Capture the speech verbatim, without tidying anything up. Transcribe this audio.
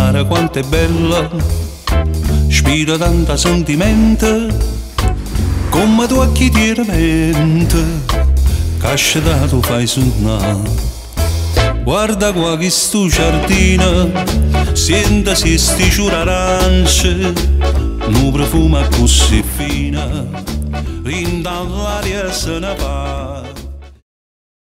mare quanto è bella, spira tanta sentimento, come tu a chi ti mente, cascia da tu fai suonare. Guarda qua che sto giardino, senta se sti ciura arance, un profumo così fino, rinda all'aria se ne va.